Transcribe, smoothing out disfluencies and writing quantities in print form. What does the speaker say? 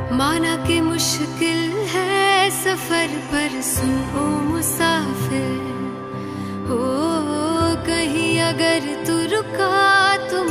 माना कि मुश्किल है सफर पर सुन ओ मुसाफिर, हो कहीं अगर तू रुका तो